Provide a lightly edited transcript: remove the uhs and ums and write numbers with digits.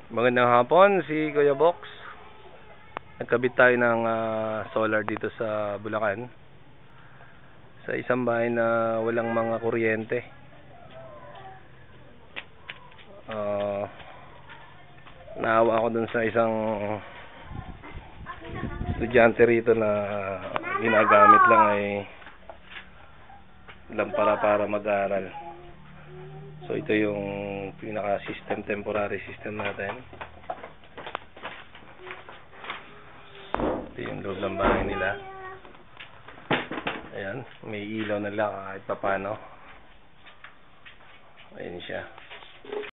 Magandang hapon, si Kuya Box. Nagkabit tayo ng solar dito sa Bulacan. Sa isang bahay na walang mga kuryente. Naawa ako dun sa isang estudyante rito na ginagamit lang ay lampara para mag-aral. So ito yung pinaka-system, temporary system natin. Ito yung loob ng bahay nila. Ayan, may ilaw na lang kahit papano. Ayan siya.